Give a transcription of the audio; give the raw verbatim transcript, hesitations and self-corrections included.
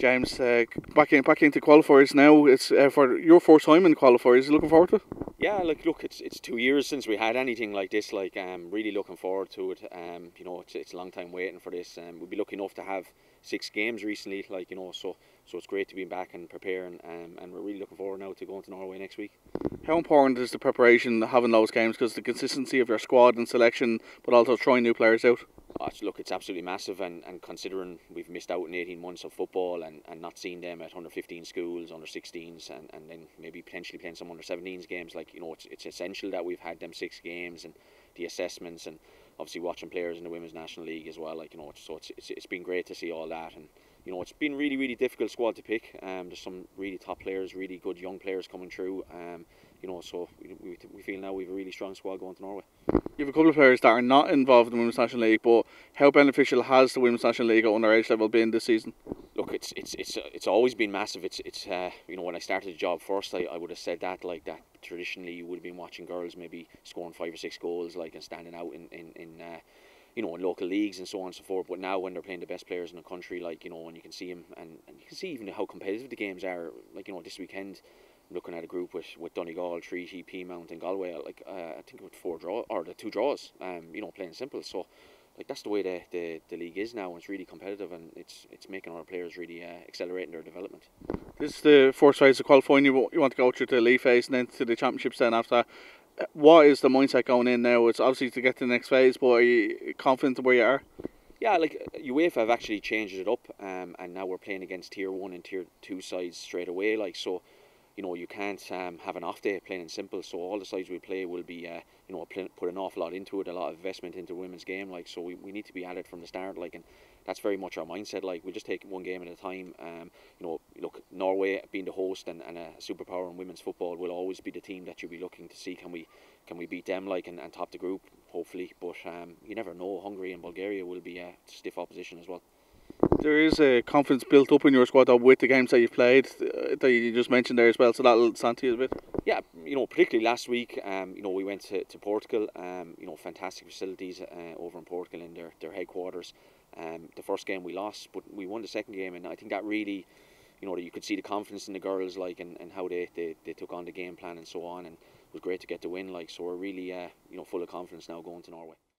James, uh, back in back into qualifiers now. It's uh, for your first time in qualifiers. You looking forward to it? Yeah, like look, it's it's two years since we had anything like this. Like, um, really looking forward to it. Um, you know, it's it's a long time waiting for this. Um, we'll be lucky enough to have six games recently. Like, you know, so so it's great to be back and preparing. Um, and we're really looking forward now to going to Norway next week. How important is the preparation having those games? Because the consistency of your squad and selection, but also trying new players out. Oh, look, it's absolutely massive, and, and considering we've missed out in eighteen months of football and, and not seen them at under fifteen schools, under sixteens, and, and then maybe potentially playing some under seventeens games, like, you know, it's, it's essential that we've had them six games and the assessments, and obviously watching players in the Women's National League as well, like, you know, so it's, it's, it's been great to see all that. And you know, it's been really, really difficult squad to pick. Um, there's some really top players, really good young players coming through. Um, you know, so we, we feel now we have a really strong squad going to Norway. You have a couple of players that are not involved in the Women's National League, but how beneficial has the Women's National League at underage level been this season? Look, it's it's it's uh, it's always been massive. It's it's uh, you know, when I started the job first, I, I would have said that like that. Traditionally, you would have been watching girls maybe scoring five or six goals, like, and standing out in in in. Uh, you know, in local leagues and so on and so forth. But now when they're playing the best players in the country, like, you know, and you can see them, and, and you can see even how competitive the games are. Like, you know, this weekend, I'm looking at a group with, with Donegal, Treaty, Peamount and Galway, like, uh, I think with four draw or the two draws, um, you know, plain simple. So, like, that's the way the, the, the league is now, and it's really competitive, and it's it's making our players really uh, accelerating their development. This is the first phase of qualifying. You, you want to go through to the league phase and then to the championships then after that. What is the mindset going in now? It's obviously to get to the next phase, but are you confident where you are? Yeah, like, UEFA have actually changed it up, um, and now we're playing against tier one and tier two sides straight away. Like, so, you know, you can't um, have an off day, plain and simple. So all the sides we play will be, uh, you know, put an awful lot into it, a lot of investment into women's game. Like, so we, we need to be at it from the start. Like, and that's very much our mindset. Like, we just take one game at a time. Um, you know, look, Norway being the host and, and a superpower in women's football will always be the team that you'll be looking to see. Can we can we beat them, like, and, and top the group, hopefully? But um, you never know. Hungary and Bulgaria will be a stiff opposition as well. There is a confidence built up in your squad though, with the games that you've played uh, that you just mentioned there as well, so that'll stand to you a bit. Yeah, you know, particularly last week, um, you know, we went to, to Portugal, um, you know, fantastic facilities uh, over in Portugal in their, their headquarters. Um, the first game we lost, but we won the second game, and I think that really, you know, you could see the confidence in the girls, like, and, and how they, they, they took on the game plan and so on, and it was great to get the win, like, so we're really, uh, you know, full of confidence now going to Norway.